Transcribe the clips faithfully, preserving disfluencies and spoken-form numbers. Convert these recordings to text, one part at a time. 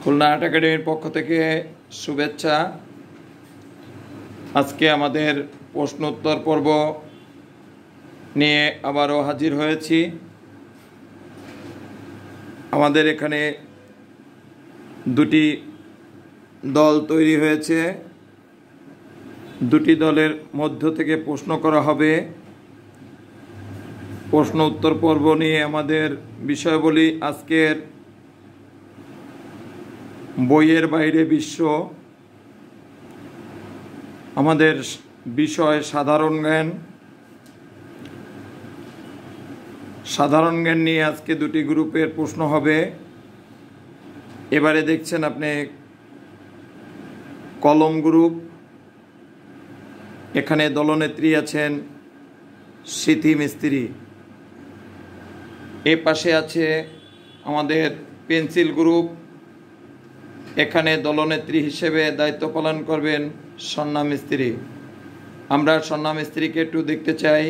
Khulna art একাডেমির পক্ষ থেকে শুভেচ্ছা। আজকে আমাদের প্রশ্ন উত্তর পর্ব নিয়ে আবারও হাজির হয়েছি। আমাদের এখানে দুটি দল তৈরি হয়েছে। দুটি দলের মধ্য থেকে প্রশ্ন করা হবে। প্রশ্ন উত্তর পর্ব নিয়ে আমাদের বিষয়াবলী আজকের বইয়ের বাইরে বিশ্ব। আমাদের বিষয় সাধারণ জ্ঞান। সাধারণ জ্ঞান নিয়ে আজকে দুটি গ্রুপের প্রশ্ন হবে। এবারে দেখছেন আপনি কলম গ্রুপ। এখানে দলনেত্রী আছেন স্মৃতি মিস্ত্রি। এ পাশে আছে আমাদের পেন্সিল গ্রুপ। এখানে দলনেত্রী হিসেবে দায়িত্ব পালন করবেন সন্না মিস্ত্রি। আমরা সন্না মিস্ত্রিকে একটু দেখতে চাই।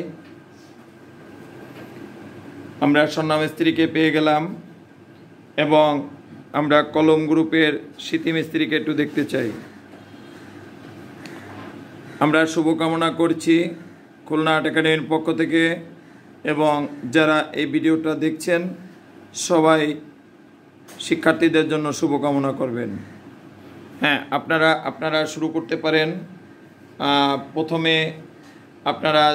আমরা সন্না মিস্ত্রিকে পেয়ে গেলাম এবং আমরা কলম গ্রুপের স্মৃতি মিস্ত্রিকে একটু দেখতে চাই। আমরা শুভকামনা করছি খুলনা আর্ট একাডেমির পক্ষ থেকে, এবং যারা এই ভিডিওটা দেখছেন সবাই শিক্ষার্থীদের জন্য শুভকামনা করবেন। হ্যাঁ, আপনারা আপনারা শুরু করতে পারেন। প্রথমে আপনারা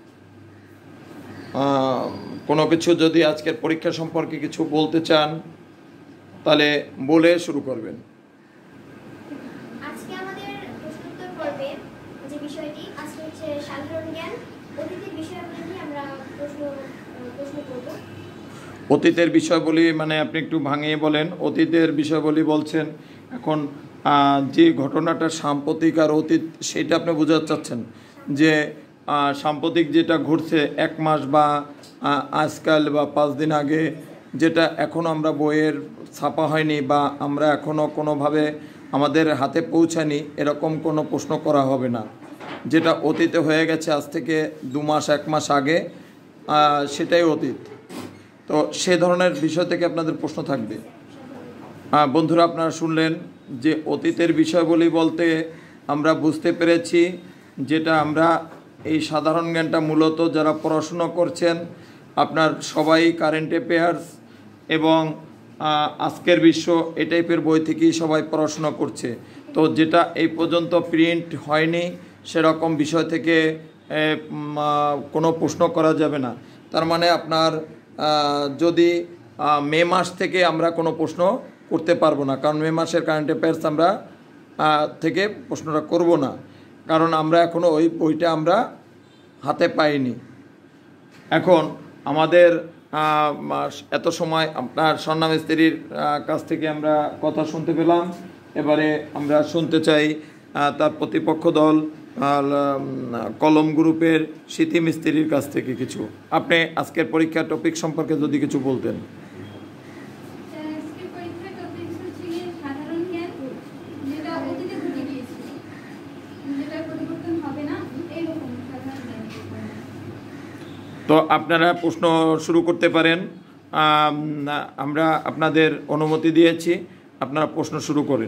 কোনো কিছু যদি আজকের পরীক্ষা সম্পর্কে কিছু বলতে চান তাহলে বলে শুরু করবেন। আজকে আমাদের প্রশ্ন উত্তর পর্বে যে বিষয়টি আজকে হচ্ছে সাধারণ জ্ঞান। অতীতের বিষয়াবলী নিয়ে আমরা প্রশ্ন প্রশ্ন করব। অতীতের বিষয়বলী মানে আপনি একটু ভাঙিয়ে বলেন। অতীতের বিষয়বলী বলছেন এখন যে ঘটনাটা সাম্প্রতিক আর অতীত সেটা আপনি বোঝাতে চাচ্ছেন, যে সাম্প্রতিক যেটা ঘটছে এক মাস বা আজকাল বা পাঁচ দিন আগে, যেটা এখনও আমরা বইয়ের ছাপা হয়নি বা আমরা এখনও কোনোভাবে আমাদের হাতে পৌঁছায়নি, এরকম কোনো প্রশ্ন করা হবে না। যেটা অতীতে হয়ে গেছে আজ থেকে দু মাস এক মাস আগে, সেটাই অতীত। তো সে ধরনের বিষয় থেকে আপনাদের প্রশ্ন থাকবে। বন্ধুরা, আপনারা শুনলেন যে অতীতের বিষয়বলী বলতে আমরা বুঝতে পেরেছি যেটা আমরা এই সাধারণ জ্ঞানটা মূলত যারা পড়াশুনো করছেন আপনার সবাই কারেন্ট অ্যাফেয়ার্স এবং আজকের বিশ্ব এই টাইপের বই থেকেই সবাই পড়াশোনা করছে। তো যেটা এই পর্যন্ত প্রিন্ট হয়নি সেরকম বিষয় থেকে কোনো প্রশ্ন করা যাবে না। তার মানে আপনার যদি মে মাস থেকে আমরা কোনো প্রশ্ন করতে পারবো না, কারণ মে মাসের কারেন্ট অ্যাফেয়ার্স আমরা থেকে প্রশ্নটা করব না, কারণ আমরা এখনও ওই বইটা আমরা হাতে পাইনি। এখন আমাদের এত সময় আপনার সন্না মিস্ত্রির কাছ থেকে আমরা কথা শুনতে পেলাম। এবারে আমরা শুনতে চাই তার প্রতিপক্ষ দল কলম গ্রুপের স্মৃতি মিস্ত্রির কাছ থেকে কিছু। আপনি আজকের পরীক্ষার টপিক সম্পর্কে যদি কিছু বলতেন। তো আপনারা প্রশ্ন শুরু করতে পারেন। আমরা আপনাদের অনুমতি দিয়েছি, আপনারা প্রশ্ন শুরু করেন।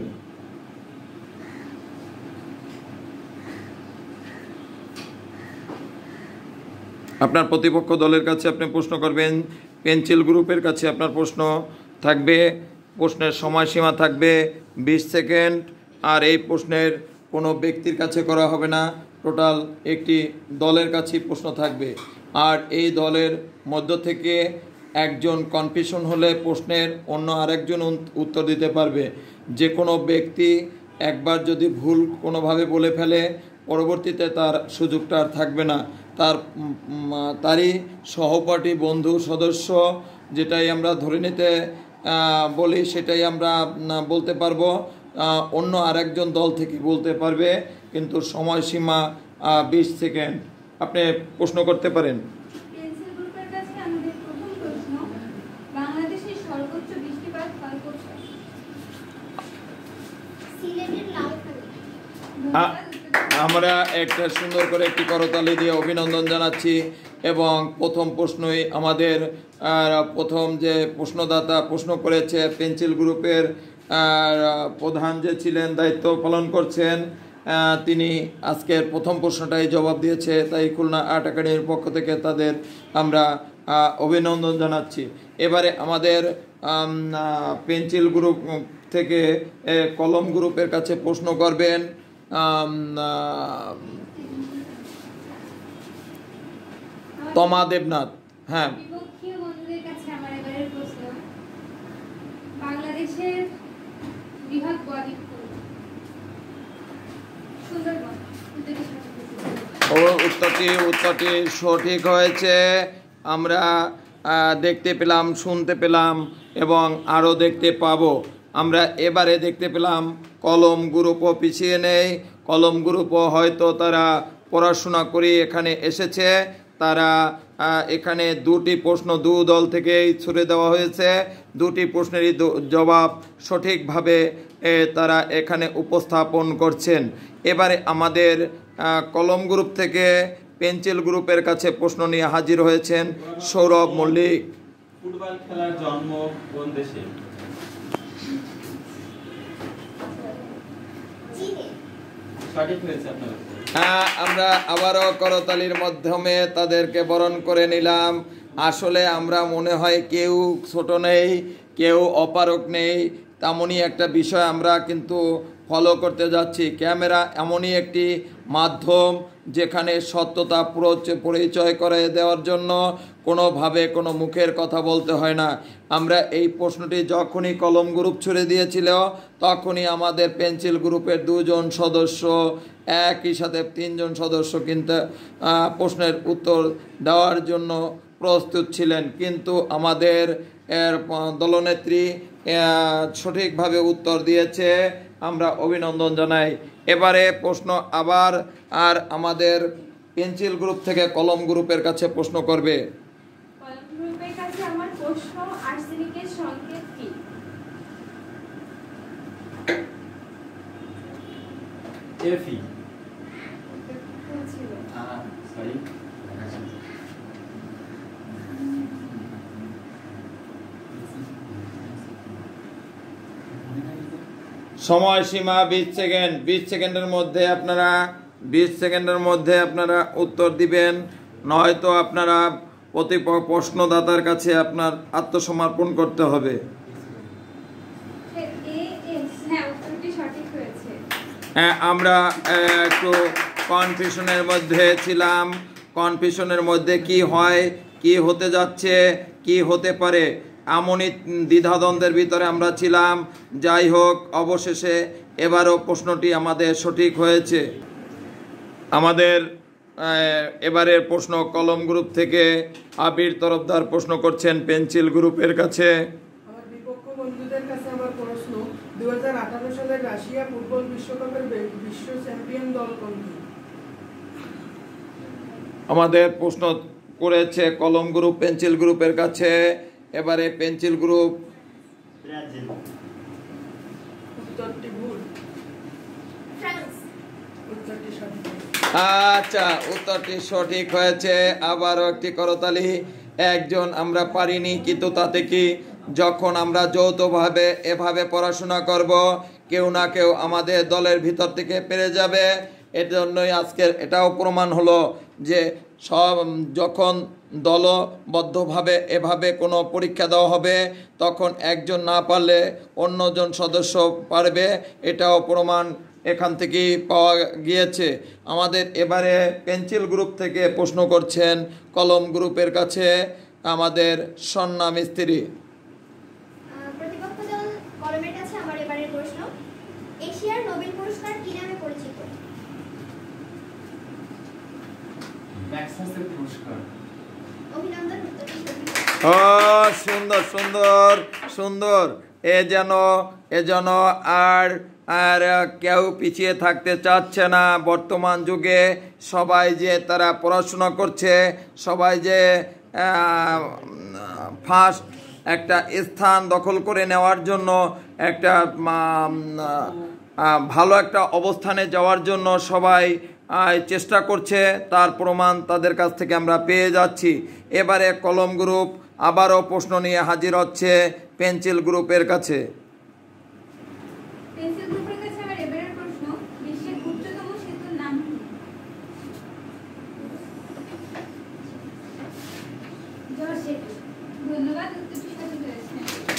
আপনার প্রতিপক্ষ দলের কাছে আপনি প্রশ্ন করবেন। পেন্সিল গ্রুপের কাছে আপনার প্রশ্ন থাকবে। প্রশ্নের সময়সীমা থাকবে বিশ সেকেন্ড। আর এই প্রশ্নের কোনো ব্যক্তির কাছে করা হবে না, টোটাল একটি দলের কাছেই প্রশ্ন থাকবে। আর এই দলের মধ্য থেকে একজন কনফিউশন হলে প্রশ্নের অন্য আরেকজন উত্তর দিতে পারবে। যে কোনো ব্যক্তি একবার যদি ভুল কোনোভাবে বলে ফেলে পরবর্তীতে তার সুযোগটা আর থাকবে না। তার তারই সহপাঠী বন্ধু সদস্য যেটাই আমরা ধরে নিতে বলি সেটাই আমরা বলতে পারবো, অন্য আরেকজন দল থেকে বলতে পারবে, কিন্তু সময়সীমা বিশ সেকেন্ড। আপনি প্রশ্ন করতে পারেন। পেন্সিল গ্রুপের কাছে আমাদের প্রথম প্রশ্ন, বাংলাদেশের সর্বোচ্চ বৃষ্টিপাত হয় কোথায়? সিলেটের লালখালী। আমরা একটা সুন্দর করে একটি করতালি দিয়ে অভিনন্দন জানাচ্ছি। এবং প্রথম প্রশ্নই আমাদের প্রথম যে প্রশ্নদাতা প্রশ্ন করেছে পেন্সিল গ্রুপের প্রধান যে ছিলেন, দায়িত্ব পালন করছেন, তিনি আজকের প্রথম প্রশ্নটাই জবাব দিয়েছে। তাই খুলনা আর্ট একাডেমির পক্ষ থেকে তাদের আমরা অভিনন্দন জানাচ্ছি। এবারে আমাদের পেন্সিল গ্রুপ থেকে কলম গ্রুপের কাছে প্রশ্ন করবেন তমা দেবনাথ। হ্যাঁ, বাংলাদেশের বৃহৎ বদ্বীপ ও উত্তরটি উত্তরটি সঠিক হয়েছে। আমরা দেখতে পেলাম, শুনতে পেলাম এবং আরও দেখতে পাবো। আমরা এবারে দেখতে পেলাম কলম গ্রুপও পিছিয়ে নেই। কলম গ্রুপও হয়তো তারা পড়াশোনা করে এখানে এসেছে। তারা এখানে দুটি প্রশ্ন দু দল থেকেই ছুড়ে দেওয়া হয়েছে। দুটি প্রশ্নেরই জবাব সঠিকভাবে তারা এখানে উপস্থাপন করছেন। এবারে আমাদের কলম গ্রুপ থেকে পেন্সিল গ্রুপের কাছে প্রশ্ন নিয়ে হাজির হয়েছেন সৌরভ মল্লিক। ফুটবল খেলার জন্ম কোন দেশে? সঠিক হয়েছে আপনার। হ্যাঁ, আমরা আবারও করতালির মাধ্যমে তাদেরকে বরণ করে নিলাম। আসলে আমরা মনে হয় কেউ ছোট নেই, কেউ অপারক নেই, তেমনই একটা বিষয় আমরা কিন্তু ফলো করতে যাচ্ছি। ক্যামেরা এমনই একটি মাধ্যম যেখানে সত্যতা পরিচয় করে দেওয়ার জন্য কোনোভাবে কোনো মুখের কথা বলতে হয় না। আমরা এই প্রশ্নটি যখনই কলম গ্রুপ ছুড়ে দিয়েছিল তখনই আমাদের পেন্সিল গ্রুপের দুজন সদস্য একই সাথে তিনজন সদস্য কিন্তু প্রশ্নের উত্তর দেওয়ার জন্য প্রস্তুত ছিলেন, কিন্তু আমাদের এর দলনেত্রী সঠিকভাবে উত্তর দিয়েছে। আমরা অভিনন্দন জানাই। এবারে প্রশ্ন আবার আর আমাদের পেন্সিল গ্রুপ থেকে কলম গ্রুপের কাছে প্রশ্ন করবে। কলম গ্রুপের কাছে আমার প্রশ্ন, আর্সেনিকের সংকেত কি? এফি। Ah sorry. সময়সীমা বিশ সেকেন্ড। বিশ সেকেন্ডের মধ্যে আপনারা বিশ সেকেন্ডের মধ্যে আপনারা উত্তর দিবেন, নয়তো আপনারা প্রতি প্রশ্নদাতার কাছে আপনার আত্মসমর্পণ করতে হবে। হ্যাঁ, আমরা একটু কনফিউশনের মধ্যে ছিলাম। কনফিউশনের মধ্যে কি হয়, কি হতে যাচ্ছে, কি হতে পারে, এমনই দ্বিধাদ্বন্দ্বের ভিতরে আমরা ছিলাম। যাই হোক, অবশেষে এবারও প্রশ্নটি আমাদের সঠিক হয়েছে। আমাদের এবারের প্রশ্ন কলম গ্রুপ থেকে আবির তরফদার প্রশ্ন করছেন পেন্সিল গ্রুপের কাছে। আমার বিপক্ষ বন্ধুদের কাছে আমার প্রশ্ন, দুই হাজার আঠারো সালের রাশিয়া ফুটবল বিশ্বকাপের বিশ্ব চ্যাম্পিয়ন দল কোনটি? আমাদের প্রশ্ন করেছে কলম গ্রুপ পেন্সিল গ্রুপের কাছে। এবারে পেন্সিল গ্রুপ। ব্রাজিল। উত্তরটি ভুল। ফ্রান্স। উত্তরটি সঠিক। আচ্ছা, উত্তরটি সঠিক হয়েছে। আবারও একটি করতালি। একজন আমরা পারিনি, কিন্তু তাতে কি, যখন আমরা যৌথভাবে এভাবে পড়াশোনা করব কেউ না কেউ আমাদের দলের ভিতর থেকে পেরে যাবে। এর জন্যই আজকের এটাও প্রমাণ হলো যে সব যখন দলবদ্ধভাবে এভাবে কোনো পরীক্ষা দেওয়া হবে তখন একজন না পারলে অন্যজন সদস্য পারবে, এটাও প্রমাণ এখান থেকেই পাওয়া গিয়েছে। আমাদের এবারে পেন্সিল গ্রুপ থেকে প্রশ্ন করছেন কলম গ্রুপের কাছে আমাদের সন্না মিস্ত্রি। প্রতিপক্ষ দল কলমের কাছে আমার এবারের প্রশ্ন, এশিয়ার নোবেল পুরস্কার কি নামে পরিচিত? ম্যাক্সাসের পুরস্কার। অভিনন্দন, উত্তরটি সঠিক। ও সুন্দর সুন্দর সুন্দর। এ যেন এ যেন আর আর কেউ পিছিয়ে থাকতে চাচ্ছে না। বর্তমান যুগে সবাই যে তারা পড়াশোনা করছে, সবাই যে ফার্স্ট একটা স্থান দখল করে নেওয়ার জন্য, একটা ভালো একটা অবস্থানে যাওয়ার জন্য সবাই চেষ্টা করছে, তার প্রমাণ তাদের কাছ থেকে আমরা পেয়ে যাচ্ছি। এবারে কলম গ্রুপ আবারও প্রশ্ন নিয়ে হাজির হচ্ছে পেন্সিল গ্রুপের কাছে।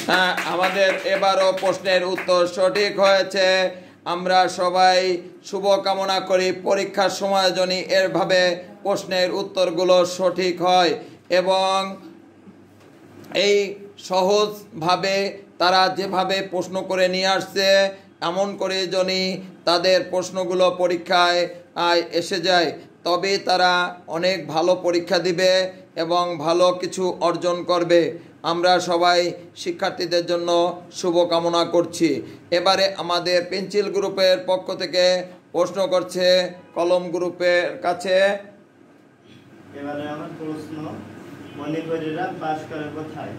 হ্যাঁ, আমাদের এবারও প্রশ্নের উত্তর সঠিক হয়েছে। আমরা সবাই শুভকামনা করি পরীক্ষার সময় যেন এরভাবে প্রশ্নের উত্তরগুলো সঠিক হয় এবং এই সহজভাবে তারা যেভাবে প্রশ্ন করে নিয়ে আসছে এমন করে যেন তাদের প্রশ্নগুলো পরীক্ষায় এসে যায়, তবে তারা অনেক ভালো পরীক্ষা দিবে এবং ভালো কিছু অর্জন করবে। আমরা সবাই শিক্ষার্থীদের জন্য শুভকামনা করছি। এবারে আমাদের পেন্সিল গ্রুপের পক্ষ থেকে প্রশ্ন করছে কলম গ্রুপের কাছে। এবারে আমার প্রশ্ন, মণিপুরীরা বাস করে কোথায়?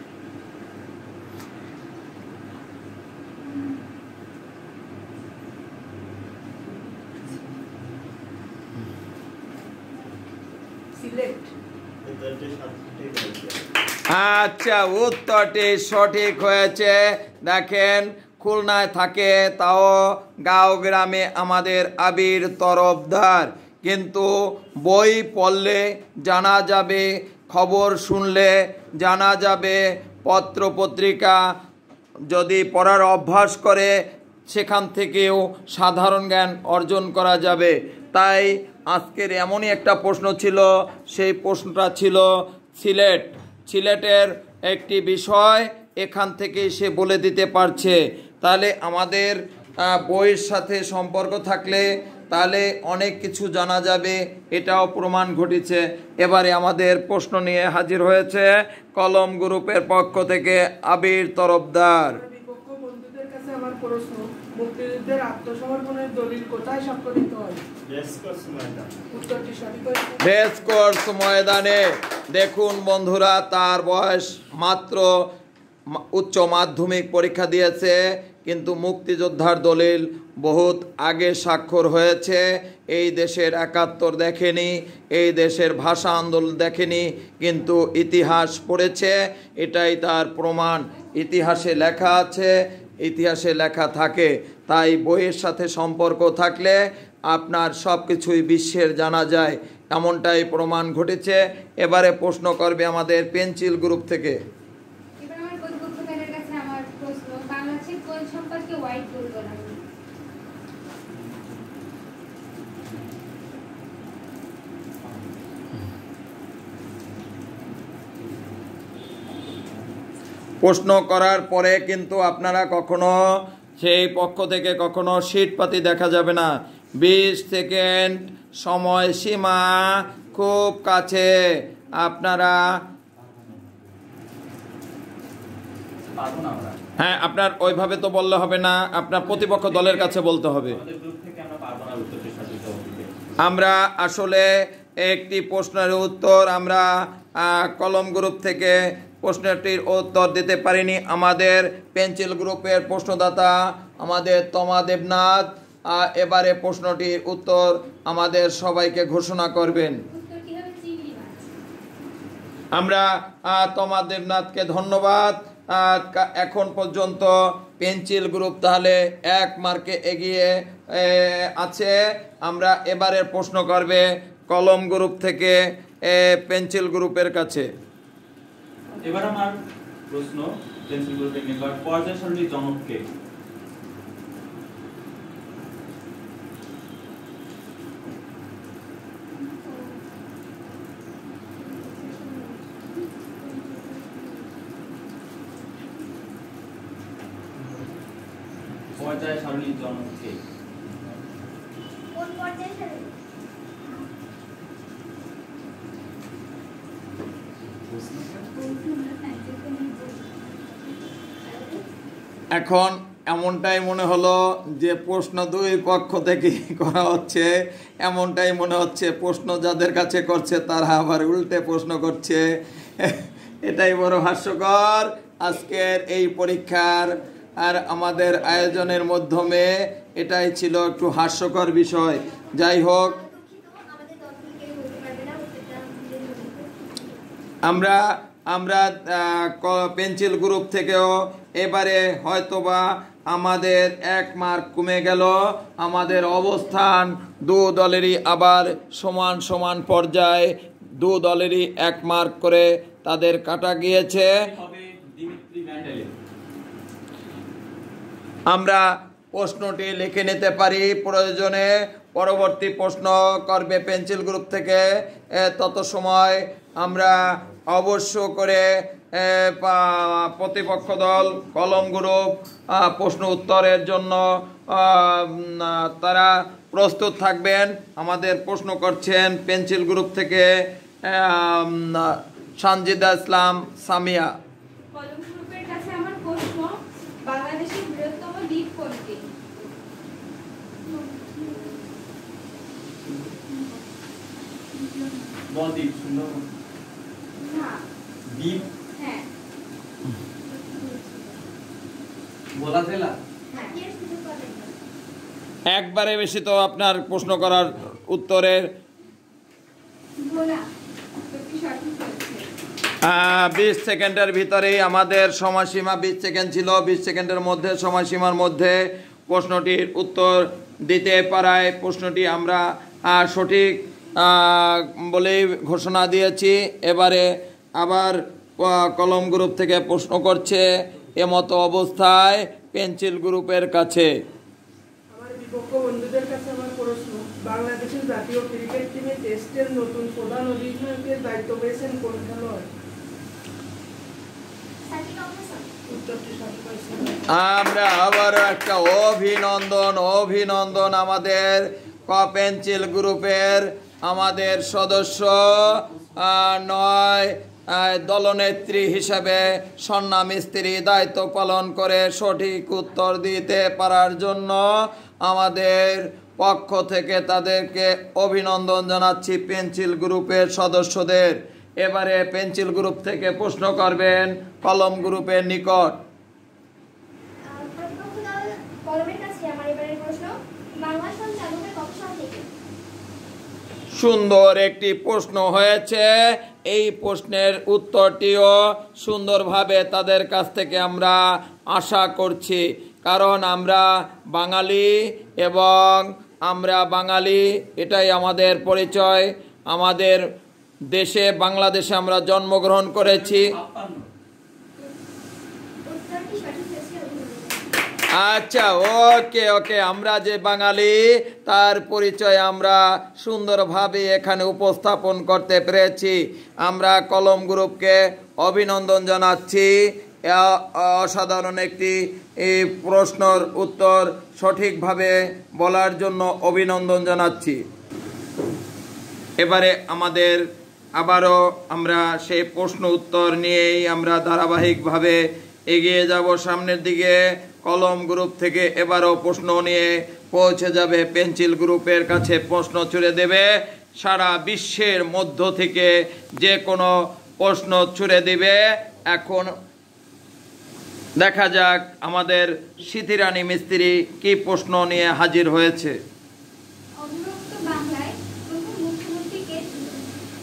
সিলেট। উত্তরটি সঠিক হয়েছে। আচ্ছা, উত্তরটি সঠিক হয়েছে। দেখেন, খুলনায় থাকে, তাও গাঁও গ্রামে আমাদের আবির তরফদার, কিন্তু বই পড়লে জানা যাবে, খবর শুনলে জানা যাবে, পত্র পত্রিকা যদি পড়ার অভ্যাস করে সেখান থেকেও সাধারণ জ্ঞান অর্জন করা যাবে। তাই আজকের এমনই একটা প্রশ্ন ছিল, সেই প্রশ্নটা ছিল সিলেট। সিলেটের একটি বিষয় এখান থেকে সে বলে দিতে পারছে। তাহলে আমাদের বইয়ের সাথে সম্পর্ক থাকলে তাহলে অনেক কিছু জানা যাবে, এটাও প্রমাণ ঘটেছে। এবারে আমাদের প্রশ্ন নিয়ে হাজির হয়েছে কলম গ্রুপের পক্ষ থেকে আবির তরফদার। বিপক্ষ বন্ধুদের কাছে আমার প্রশ্ন, মুক্তিযুদ্ধের আত্মসমর্পণের দলিল কোথায় স্বাক্ষরিত হয়? রেসকোর্স ময়দান। উত্তরটি সঠিক হয়েছে। রেসকোর্স ময়দানে। দেখুন বন্ধুরা, তার বয়স মাত্র উচ্চ মাধ্যমিক পরীক্ষা দিয়েছে, কিন্তু মুক্তিযোদ্ধার দলিল বহুত আগে স্বাক্ষর হয়েছে। এই দেশের একাত্তর দেখেনি, এই দেশের ভাষা আন্দোলন দেখেনি, কিন্তু ইতিহাস পড়েছে, এটাই তার প্রমাণ। ইতিহাসে লেখা আছে, ইতিহাসে লেখা থাকে। তাই বইয়ের সাথে সম্পর্ক থাকলে আপনার সব কিছুই বিশ্বের জানা যায়, এমনটাই প্রমাণ ঘটেছে। এবারে প্রশ্ন করবে আমাদের পেন্সিল গ্রুপ থেকে। এবার আমার প্রতিপক্ষ দলের কাছে আমার প্রশ্ন, বাংলাদেশের কোন সম্পর্কে হোয়াইট বোর্ড বলা হয়? প্রশ্ন করার পরে কিন্তু আপনারা কখনো সেই পক্ষ থেকে কখনো শীটপাতি দেখা যাবে না। বিশ সেকেন্ড সময় সীমা খুব কাছে। আপনারা পারবো না আমরা। হ্যাঁ, আপনার ওইভাবে তো বললে হবে না, আপনার প্রতিপক্ষ দলের কাছে বলতে হবে। আমাদের গ্রুপ থেকে আমরা পারবো না উত্তরটি সঠিক হবে। আমরা আসলে একটি প্রশ্নের উত্তর আমরা আহ, কলম গ্রুপ থেকে প্রশ্নটির উত্তর দিতে পারিনি। আমাদের পেন্সিল গ্রুপের প্রশ্নদাতা আমাদের তমা দেবনাথ আহ, এবারে প্রশ্নটির উত্তর আমাদের সবাইকে ঘোষণা করবেন। উত্তরটি হবে চিংড়ি মাছ। আমরা আহ, তমা দেবনাথকে ধন্যবাদ। আহ, কা- এখন পর্যন্ত পেন্সিল গ্রুপ তাহলে এক মার্কে এগিয়ে এ, আছে। আমরা এবারের প্রশ্ন করবে কলম গ্রুপ থেকে এ, পেন্সিল গ্রুপের কাছে। এবার আমার প্রশ্ন পেন্সিল গ্রুপের নিকট, পর্যায় সারণীর জনক কে? পর্যায় সারণীর জনক কে? কোন পর্যায়ে সারণী? এখন এমনটাই মনে হলো যে প্রশ্ন দুই পক্ষ থেকে করা হচ্ছে, এমনটাই মনে হচ্ছে প্রশ্ন যাদের কাছে করছে তারা আবার উল্টে প্রশ্ন করছে। এটাই বড় হাস্যকর আজকের এই পরীক্ষার আর আমাদের আয়োজনের মাধ্যমে এটাই ছিল একটু হাস্যকর বিষয়। যাই হোক, আমাদের দল থেকে বলতে পারবে না উত্তরটা নিজের মতো। আমরা আমরা পেন্সিল গ্রুপ থেকেও এবারে হয়তোবা আমাদের এক মার্ক কমে গেল। আমাদের অবস্থান দু দলেরই আবার সমান সমান পর্যায়ে, দু দলেরই এক মার্ক করে তাদের কাটা গিয়েছে। হবে দিমিত্রি ম্যান্ডেলের। আমরা প্রশ্নটি লিখে নিতে পারি, প্রয়োজনে পরবর্তী প্রশ্ন করবে পেন্সিল গ্রুপ থেকে। তত সময় আমরা অবশ্য করে প্রতিপক্ষ দল কলম গ্রুপ প্রশ্ন উত্তরের জন্য তারা প্রস্তুত থাকবেন। আমাদের প্রশ্ন করছেন পেন্সিল গ্রুপ থেকে সানজিদা ইসলাম সামিয়া। কলম গ্রুপের কাছে আমার প্রশ্ন, বাংলাদেশের বৃহত্তম দ্বীপ কোনটি? বদ্বীপ, সুন্দরবন। না। দ্বীপ? হ্যাঁ। ভোলা জেলা? হ্যাঁ, এর সুযোগ পাবেন না। একবারে বেশি তো আপনার প্রশ্ন করার উত্তরের ভোলা কি সঠিক হয়েছে? বিশ সেকেন্ডের ভিতরেই আমাদের সময়সীমা বিশ সেকেন্ড ছিল। বিশ সেকেন্ডের মধ্যে সময়সীমার মধ্যে প্রশ্নটির উত্তর দিতে পারায় প্রশ্নটি আমরা সঠিক বলেই ঘোষণা দিয়েছি। এবারে আবার কলম গ্রুপ থেকে প্রশ্ন করছে এমতো অবস্থায় পেন্সিল গ্রুপের কাছে। আমার বিপক্ষ বন্ধুদের কাছে আমার প্রশ্ন, বাংলাদেশের জাতীয় ক্রিকেট টিমে টেস্টের নতুন প্রধান অধিনায়কের দায়িত্ব পেয়েছেন কোন খেলোয়াড়? উত্তরটি সঠিক হয়েছে। আমরা আবার একটা অভিনন্দন অভিনন্দন আমাদের পেন্সিল গ্রুপের আমাদের সদস্য নয় দলনেত্রী হিসেবে সন্না মিস্ত্রি দায়িত্ব পালন করে সঠিক উত্তর দিতে পারার জন্য আমাদের পক্ষ থেকে তাদেরকে অভিনন্দন জানাচ্ছি পেন্সিল গ্রুপের সদস্যদের। এবারে পেন্সিল গ্রুপ থেকে প্রশ্ন করবেন কলম গ্রুপের নিকট। প্রতিপক্ষ দল কলমের কাছে আমার এবারের প্রশ্ন, বাংলা সন চালু হয় কত সাল থেকে? সুন্দর একটি প্রশ্ন হয়েছে। এই প্রশ্নের উত্তরটিও সুন্দরভাবে তাদের কাছ থেকে আমরা আশা করছি, কারণ আমরা বাঙালি এবং আমরা বাঙালি এটাই আমাদের পরিচয়। আমাদের দেশে বাংলাদেশে আমরা জন্মগ্রহণ করেছি। উত্তরটি সঠিক হয়েছে, অভিনন্দন। আচ্ছা, ওকে ওকে আমরা যে বাঙালি তার পরিচয় আমরা সুন্দরভাবে এখানে উপস্থাপন করতে পেরেছি। আমরা কলম গ্রুপকে অভিনন্দন জানাচ্ছি অসাধারণ একটি এই প্রশ্নের উত্তর সঠিকভাবে বলার জন্য অভিনন্দন জানাচ্ছি। এবারে আমাদের আবারও আমরা সেই প্রশ্ন উত্তর নিয়েই আমরা ধারাবাহিকভাবে এগিয়ে যাব সামনের দিকে। কলম গ্রুপ থেকে এবারও প্রশ্ন নিয়ে পৌঁছে যাবে পেন্সিল গ্রুপের কাছে, প্রশ্ন ছুড়ে দেবে সারা বিশ্বের মধ্য থেকে যে কোনো প্রশ্ন ছুড়ে দিবে। এখন দেখা যাক আমাদের সিথিরানী মিস্ত্রি কি প্রশ্ন নিয়ে হাজির হয়েছে। অবিভক্ত বাংলায় প্রথম মুখ্যমন্ত্রী কে ছিলেন?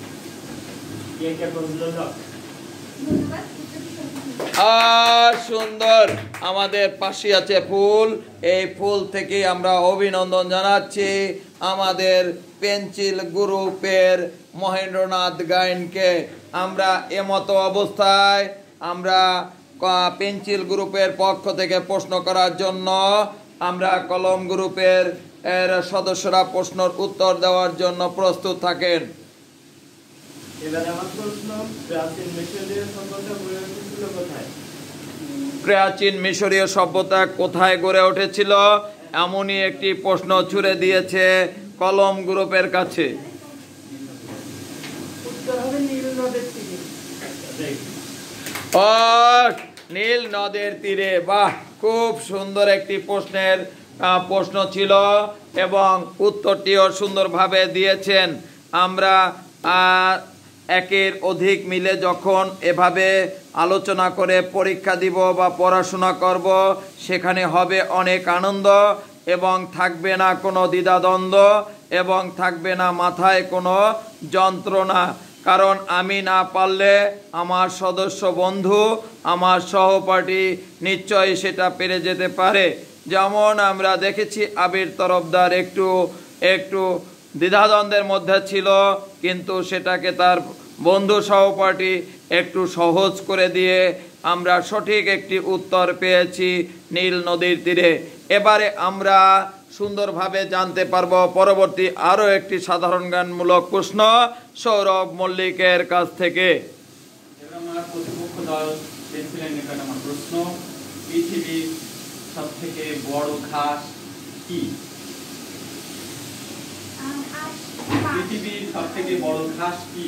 ধন্যবাদ। উত্তরটি সঠিক হয়েছে। আর সুন্দর আমাদের পাশে আছে ফুল, এই ফুল থেকে আমরা অভিনন্দন জানাচ্ছি আমাদের পেন্সিল গ্রুপের মহেন্দ্রনাথ গায়নকে। আমরা এমতো অবস্থায় আমরা পেন্সিল গ্রুপের পক্ষ থেকে প্রশ্ন করার জন্য আমরা কলম গ্রুপের এর সদস্যরা প্রশ্নের উত্তর দেওয়ার জন্য প্রস্তুত থাকেন। এবারে আমার প্রশ্ন, প্রাচীন মিশরীয় সভ্যতা গড়ে উঠেছিল কোথায়? প্রাচীন মিশরীয় সভ্যতা কোথায় গড়ে উঠেছিল এমনই একটি প্রশ্ন ছুড়ে দিয়েছে কলম গ্রুপের কাছে। উত্তর হবে নীল নদের তীরে। ও নীল নদের তীরে। বাহ, খুব সুন্দর একটি প্রশ্নের প্রশ্ন ছিল এবং উত্তরটিও সুন্দরভাবে দিয়েছেন। আমরা একের অধিক মিলে যখন এভাবে আলোচনা করে পরীক্ষা দিব বা পড়াশোনা করব সেখানে হবে অনেক আনন্দ এবং থাকবে না কোনো দ্বিধাদ্বন্দ্ব এবং থাকবে না মাথায় কোনো যন্ত্রণা। কারণ আমি না পারলে আমার সদস্য বন্ধু আমার সহপাঠী নিশ্চয়ই সেটা পেরে যেতে পারে। যেমন আমরা দেখেছি আবির তরফদার একটু একটু দ্বিধাদ্বন্দ্বের মধ্যে ছিল, কিন্তু সেটাকে তার বন্ধু সহপাঠী একটু সহজ করে দিয়ে আমরা সঠিক একটি উত্তর পেয়েছি নীল নদীর তীরে। এবারে আমরা সুন্দরভাবে জানতে পারবো পরবর্তী আরও একটি সাধারণ জ্ঞানমূলক প্রশ্ন সৌরভ মল্লিকের কাছ থেকে। এবার আমার প্রতিপক্ষ দল পেন্সিলের নিকট আমার প্রশ্ন, পৃথিবীর সব থেকে বড় ঘাস কি? পৃথিবীর সব থেকে বড় ঘাস কি?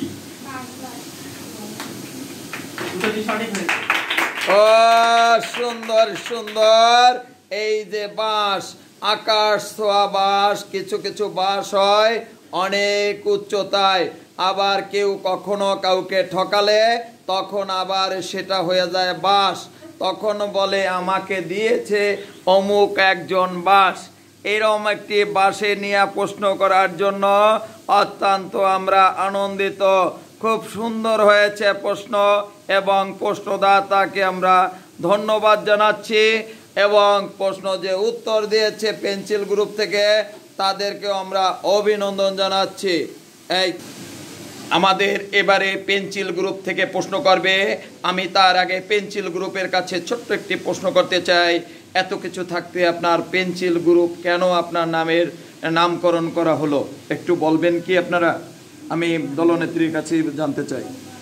উত্তরটি সঠিক হয়েছে। ও সুন্দর সুন্দর। এই যে বাঁশ, আকাশ ছোঁয়া বাঁশ, কিছু কিছু বাঁশ হয় অনেক উচ্চতায়, আবার কেউ কখনো কাউকে ঠকালে তখন আবার সেটা হয়ে যায় বাঁশ, তখন বলে আমাকে দিয়েছে অমুক একজন বাঁশ। এরকম একটি বাঁশে নিয়ে প্রশ্ন করার জন্য অত্যন্ত আমরা আনন্দিত। খুব সুন্দর হয়েছে প্রশ্ন এবং প্রশ্নদাতাকে আমরা ধন্যবাদ জানাচ্ছি এবং প্রশ্ন যে উত্তর দিয়েছে পেন্সিল গ্রুপ থেকে তাদেরকেও আমরা অভিনন্দন জানাচ্ছি। এই আমাদের এবারে পেন্সিল গ্রুপ থেকে প্রশ্ন করবে। আমি তার আগে পেন্সিল গ্রুপের কাছে ছোট্ট একটি প্রশ্ন করতে চাই। এত কিছু থাকতে আপনার পেন্সিল গ্রুপ কেন আপনার নামের নামকরণ করা হলো একটু বলবেন কি আপনারা? আমি দলনেত্রীর কাছে জানতে চাই।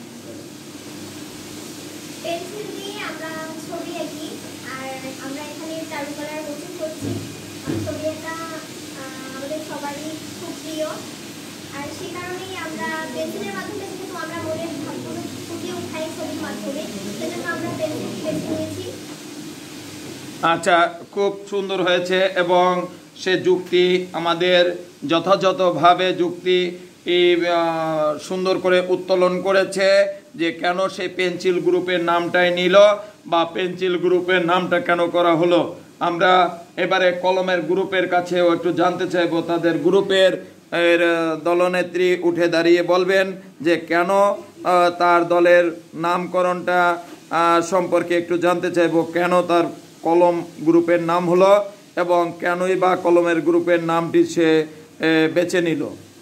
পেন্সিল দিয়ে আমরা ছবি আঁকি আর আমরা এখানে চারুকলার কোচিং করছি। ছবি আঁকা আমাদের সবারই খুব প্রিয়, আর সেই কারণেই আমরা পেন্সিলের মাধ্যমে যেহেতু আমরা মনের ভাবগুলো ফুটিয়ে উঠাই ছবির মাধ্যমে, সেজন্য আমরা পেন্সিল বেছে নিয়েছি। আচ্ছা, খুব সুন্দর হয়েছে এবং সে যুক্তি আমাদের যথাযথভাবে যুক্তি সুন্দর করে উত্তোলন করেছে যে কেন সে পেন্সিল গ্রুপের নামটাই নিল বা পেন্সিল গ্রুপের নামটা কেন করা হলো। আমরা এবারে কলমের গ্রুপের কাছেও একটু জানতে চাইবো, তাদের গ্রুপের এর দলনেত্রী উঠে দাঁড়িয়ে বলবেন যে কেন তার দলের নামকরণটা সম্পর্কে একটু জানতে চাইবো, কেন তার কলম গ্রুপের নাম হলো এবং কেনই বা কলমের গ্রুপের নামটি সে বেছে নিল।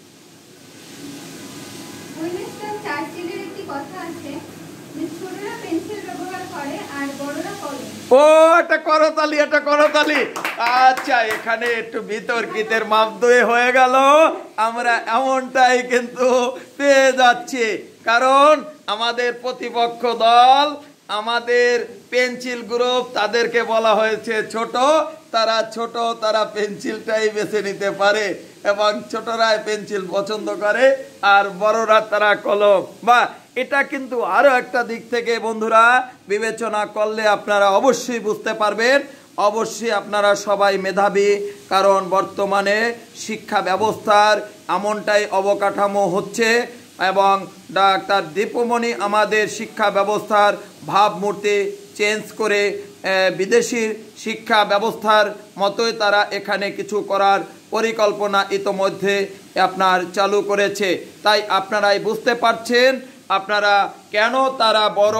ও এটা করতালি, এটা করতালি। আচ্ছা, এখানে একটু বিতর্কিতের মাপদয়ে হয়ে গেল। আমরা এমনটাই কিন্তু পেয়ে যাচ্ছি, কারণ আমাদের প্রতিপক্ষ দল আমাদের পেন্সিল গ্রুপ, তাদেরকে বলা হয়েছে ছোট, তারা ছোট, তারা পেন্সিলটাই বেছে নিতে পারে এবং ছোটরাই পেন্সিল পছন্দ করে আর বড়রা তারা কলম। বা এটা কিন্তু আরো একটা দিক থেকে বন্ধুরা বিবেচনা করলে আপনারা অবশ্যই বুঝতে পারবেন, অবশ্যই আপনারা সবাই মেধাবী, কারণ বর্তমানে শিক্ষা ব্যবস্থার এমনটাই অবকাঠামো হচ্ছে এবং ডাক্তার দীপমণি আমাদের শিক্ষা ব্যবস্থার ভাবমূর্তি চেঞ্জ করে বিদেশি শিক্ষা ব্যবস্থার মতোই তারা এখানে কিছু করার পরিকল্পনা ইতোমধ্যে আপনার চালু করেছে। তাই আপনারাই বুঝতে পারছেন আপনারা কেন তারা বড়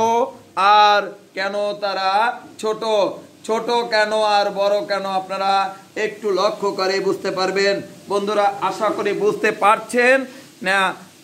আর কেন তারা ছোট, ছোট কেন আর বড় কেন আপনারা একটু লক্ষ্য করে বুঝতে পারবেন। বন্ধুরা আশা করি বুঝতে পারছেন না,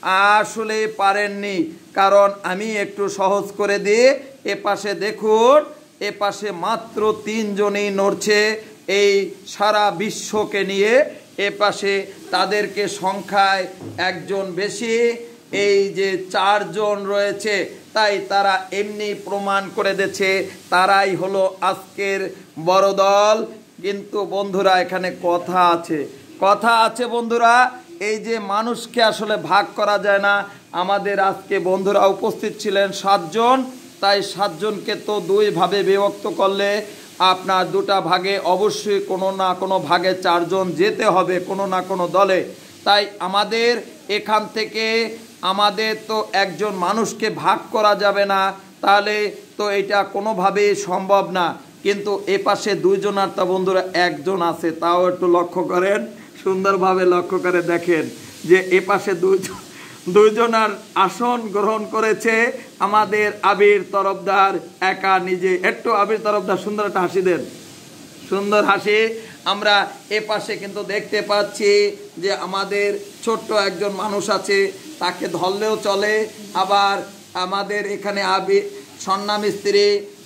আসলে পারেননি, কারণ আমি একটু সহজ করে দিই। এ পাশে দেখুন, এ পাশে মাত্র তিনজনই নড়ছে এই সারা বিশ্বকে নিয়ে, এ পাশে তাদেরকে সংখ্যায় একজন বেশি, এই যে চারজন রয়েছে, তাই তারা এমনি প্রমাণ করে দিচ্ছে তারাই হলো আজকের বড় দল। কিন্তু বন্ধুরা এখানে কথা আছে, কথা আছে বন্ধুরা, এই যে মানুষকে আসলে ভাগ করা যায় না। আমাদের আজকে বন্ধুরা উপস্থিত ছিলেন সাতজন, তাই সাতজনকে তো দুই ভাবে বিভক্ত করলে আপনার দুটা ভাগে অবশ্যই কোনো না কোনো ভাগে চারজন যেতে হবে কোনো না কোনো দলে। তাই আমাদের এখান থেকে আমাদের তো একজন মানুষকে ভাগ করা যাবে না, তাহলে তো এটা কোনোভাবেই সম্ভব না। কিন্তু এ পাশে দুইজন আর তা বন্ধুরা একজন আছে, তাও একটু লক্ষ্য করেন, সুন্দরভাবে লক্ষ্য করে দেখেন যে এ পাশে দুইজন দুইজনার আসন গ্রহণ করেছে আমাদের আবির তরফদার একা নিজে। একটু আবির তরফদার সুন্দর একটা হাসি দেন, সুন্দর হাসি। আমরা এ পাশে কিন্তু দেখতে পাচ্ছি যে আমাদের ছোট্ট একজন মানুষ আছে, তাকে ধরলেও চলে। আবার আমাদের এখানে আবির সন্না মিস্ত্রি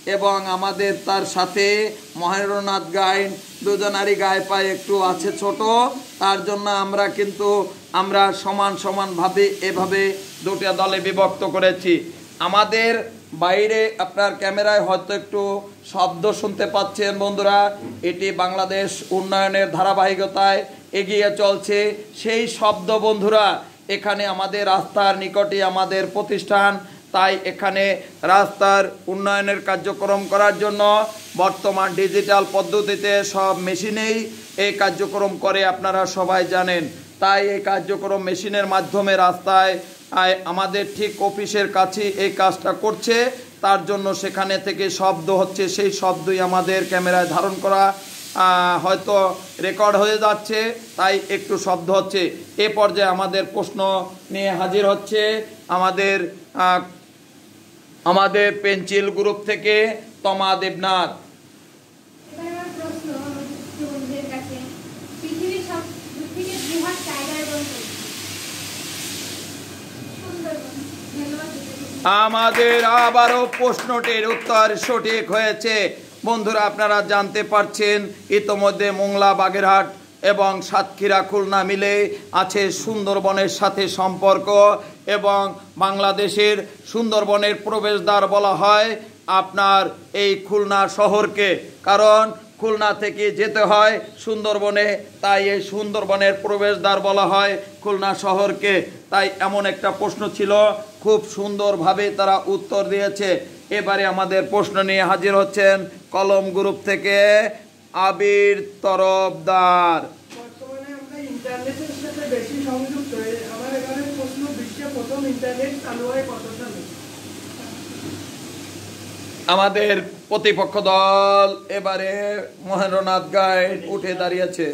এবং আমাদের তার সাথে মহেন্দ্রনাথ গাইন দুজনারই গায়ে পায়ে একটু আছে ছোট, তার জন্য আমরা কিন্তু আমরা সমান সমানভাবে এভাবে দুটো দলে বিভক্ত করেছি। আমাদের বাইরে আপনার ক্যামেরায় হয়তো একটু শব্দ শুনতে পাচ্ছেন বন্ধুরা, এটি বাংলাদেশ উন্নয়নের ধারাবাহিকতায় এগিয়ে চলছে সেই শব্দ বন্ধুরা। এখানে আমাদের রাস্তার নিকটে আমাদের প্রতিষ্ঠান, তাই এখানে রাস্তার উন্নয়নের কার্যক্রম করার জন্য বর্তমান ডিজিটাল পদ্ধতিতে সব মেশিনেই এই কার্যক্রম করে, আপনারা সবাই জানেন। তাই এই কার্যক্রম মেশিনের মাধ্যমে রাস্তায় আমাদের ঠিক অফিসের কাছে এই কাজটা করছে, তার জন্য সেখানে থেকে শব্দ হচ্ছে, সেই শব্দই আমাদের ক্যামেরায় ধারণ করা হয়তো রেকর্ড হয়ে যাচ্ছে, তাই একটু শব্দ হচ্ছে। এ পর্যায়ে আমাদের প্রশ্ন নিয়ে হাজির হচ্ছে আমাদের আমাদের পেন্সিল গ্রুপ থেকে তমা দেবনাথ। আমাদের আবারও প্রশ্নটির উত্তর সঠিক হয়েছে বন্ধুরা। আপনারা জানতে পারছেন ইতোমধ্যে মোংলা, বাগেরহাট এবং সাতক্ষীরা, খুলনা মিলে আছে সুন্দরবনের সাথে সম্পর্ক, এবং বাংলাদেশের সুন্দরবনের প্রবেশদ্বার বলা হয় আপনার এই খুলনা শহরকে, কারণ খুলনা থেকে যেতে হয় সুন্দরবনে, তাই এই সুন্দরবনের প্রবেশদ্বার বলা হয় খুলনা শহরকে। তাই এমন একটা প্রশ্ন ছিল, খুব সুন্দরভাবে তারা উত্তর দিয়েছে। এবারে আমাদের প্রশ্ন নিয়ে হাজির হচ্ছেন কলম গ্রুপ থেকে আবির তরফদার। বর্তমানে আমরা ইন্টারনেটের সাথে বেশি সংযুক্ত। আমার এখানে প্রশ্ন, বিশ্বে প্রথম ইন্টারনেট চালু হয় কত সালে? আমাদের প্রতিপক্ষ দল এবারে মহেন্দ্রনাথ গাইড উঠে দাঁড়িয়েছে।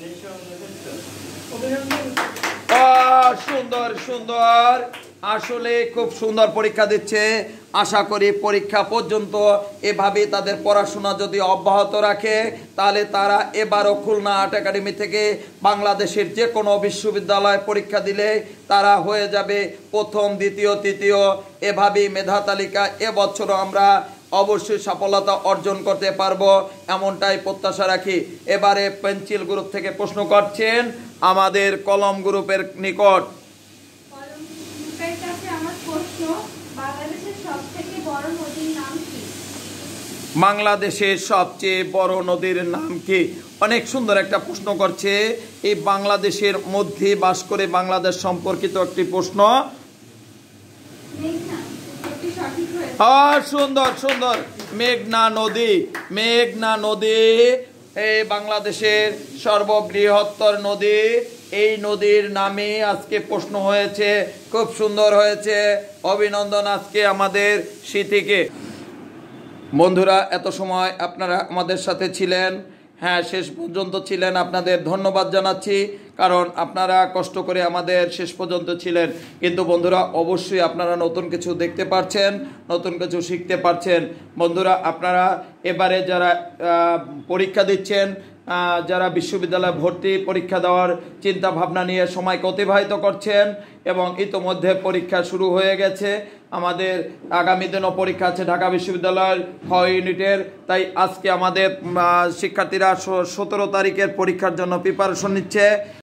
সুন্দর সুন্দর, আসলে খুব সুন্দর পরীক্ষা দিচ্ছে। আশা করি পরীক্ষা পর্যন্ত এভাবে তাদের পড়াশোনা যদি অব্যাহত রাখে, তাহলে তারা এবারও খুলনা আর্ট একাডেমি থেকে বাংলাদেশের যে কোনো বিশ্ববিদ্যালয়ে পরীক্ষা দিলে তারা হয়ে যাবে প্রথম, দ্বিতীয়, তৃতীয়, এভাবেই মেধা তালিকা এবছরও আমরা অবশ্যই সফলতা অর্জন করতে পারবো, এমনটাই প্রত্যাশা রাখি। এবারে পেন্সিল গ্রুপ থেকে প্রশ্ন করছেন আমাদের কলম গ্রুপের নিকট। বাংলাদেশের সবচেয়ে বড় নদীর নাম কি? অনেক সুন্দর একটা প্রশ্ন করছে। এই বাংলাদেশের মধ্যে বাস করে বাংলাদেশ সম্পর্কিত একটি প্রশ্ন। সুন্দর সুন্দর, মেঘনা নদী। মেঘনা নদী এই বাংলাদেশের সর্ববৃহত্তর নদী। এই নদীর নামে আজকে প্রশ্ন হয়েছে, খুব সুন্দর হয়েছে। অভিনন্দন আজকে আমাদের স্মৃতিকে। বন্ধুরা, এত সময় আপনারা আমাদের সাথে ছিলেন, হ্যাঁ শেষ পর্যন্ত ছিলেন, আপনাদের ধন্যবাদ জানাচ্ছি, কারণ আপনারা কষ্ট করে আমাদের শেষ পর্যন্ত ছিলেন। কিন্তু বন্ধুরা, অবশ্যই আপনারা নতুন কিছু দেখতে পাচ্ছেন, নতুন কিছু শিখতে পারছেন। বন্ধুরা, আপনারা এবারে যারা পরীক্ষা দিচ্ছেন, যারা বিশ্ববিদ্যালয়ে ভর্তি পরীক্ষা দেওয়ার চিন্তা ভাবনা নিয়ে সময়কে অতিবাহিত করছেন, এবং ইতোমধ্যে পরীক্ষা শুরু হয়ে গেছে, আমাদের আগামী দিনও পরীক্ষা আছে ঢাকা বিশ্ববিদ্যালয়ের খ ইউনিটের। তাই আজকে আমাদের শিক্ষার্থীরা সতেরো তারিখের পরীক্ষার জন্য প্রিপারেশন নিচ্ছে।